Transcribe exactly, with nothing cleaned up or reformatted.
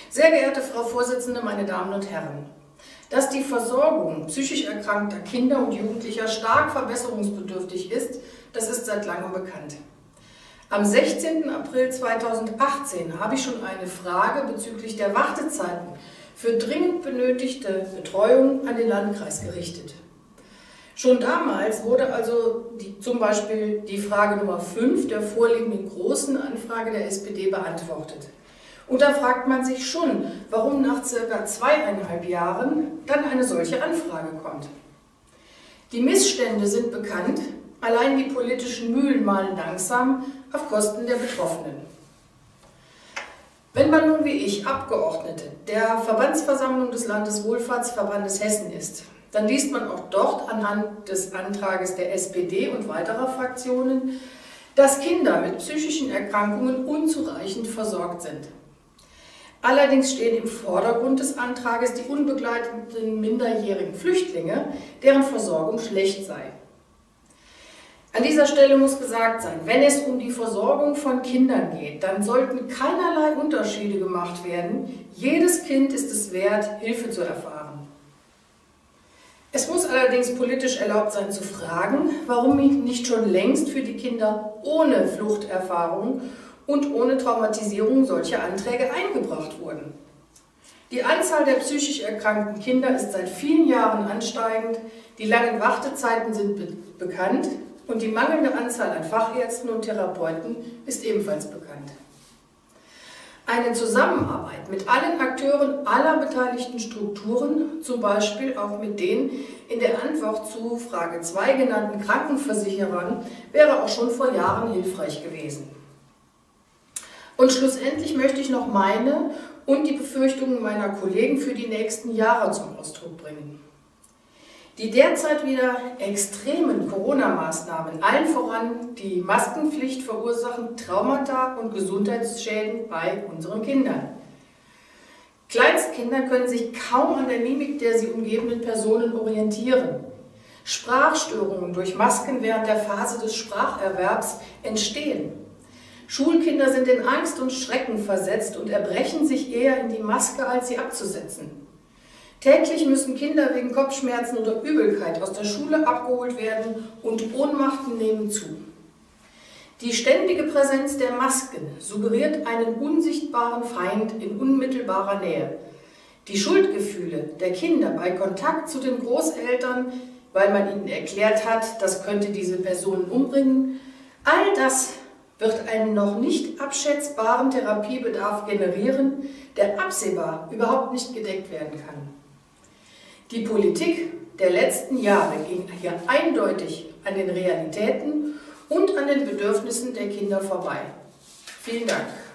Sehr geehrte Frau Vorsitzende, meine Damen und Herren! Dass die Versorgung psychisch erkrankter Kinder und Jugendlicher stark verbesserungsbedürftig ist, das ist seit langem bekannt. Am sechzehnten April zweitausendachtzehn habe ich schon eine Frage bezüglich der Wartezeiten für dringend benötigte Betreuung an den Landkreis gerichtet. Schon damals wurde also die, zum Beispiel die Frage Nummer fünf der vorliegenden großen Anfrage der S P D beantwortet. Und da fragt man sich schon, warum nach circa zweieinhalb Jahren dann eine solche Anfrage kommt. Die Missstände sind bekannt, allein die politischen Mühlen mahlen langsam auf Kosten der Betroffenen. Wenn man nun wie ich Abgeordnete der Verbandsversammlung des Landeswohlfahrtsverbandes Hessen ist, dann liest man auch dort anhand des Antrages der S P D und weiterer Fraktionen, dass Kinder mit psychischen Erkrankungen unzureichend versorgt sind. Allerdings stehen im Vordergrund des Antrages die unbegleiteten minderjährigen Flüchtlinge, deren Versorgung schlecht sei. An dieser Stelle muss gesagt sein, wenn es um die Versorgung von Kindern geht, dann sollten keinerlei Unterschiede gemacht werden. Jedes Kind ist es wert, Hilfe zu erfahren. Es muss allerdings politisch erlaubt sein zu fragen, warum nicht schon längst für die Kinder ohne Fluchterfahrung und ohne Traumatisierung solche Anträge eingebracht wurden. Die Anzahl der psychisch erkrankten Kinder ist seit vielen Jahren ansteigend, die langen Wartezeiten sind be bekannt und die mangelnde Anzahl an Fachärzten und Therapeuten ist ebenfalls bekannt. Eine Zusammenarbeit mit allen Akteuren aller beteiligten Strukturen, zum Beispiel auch mit den in der Antwort zu Frage zwei genannten Krankenversicherern, wäre auch schon vor Jahren hilfreich gewesen. Und schlussendlich möchte ich noch meine und die Befürchtungen meiner Kollegen für die nächsten Jahre zum Ausdruck bringen. Die derzeit wieder extremen Corona-Maßnahmen, allen voran die Maskenpflicht, verursachen Traumata und Gesundheitsschäden bei unseren Kindern. Kleinstkinder können sich kaum an der Mimik der sie umgebenden Personen orientieren. Sprachstörungen durch Masken während der Phase des Spracherwerbs entstehen. Schulkinder sind in Angst und Schrecken versetzt und erbrechen sich eher in die Maske, als sie abzusetzen. Täglich müssen Kinder wegen Kopfschmerzen oder Übelkeit aus der Schule abgeholt werden und Ohnmachten nehmen zu. Die ständige Präsenz der Masken suggeriert einen unsichtbaren Feind in unmittelbarer Nähe. Die Schuldgefühle der Kinder bei Kontakt zu den Großeltern, weil man ihnen erklärt hat, das könnte diese Personen umbringen, all das wird einen noch nicht abschätzbaren Therapiebedarf generieren, der absehbar überhaupt nicht gedeckt werden kann. Die Politik der letzten Jahre ging hier eindeutig an den Realitäten und an den Bedürfnissen der Kinder vorbei. Vielen Dank.